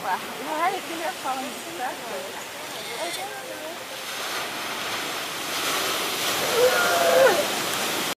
Wow, you had a killer phone. That's good.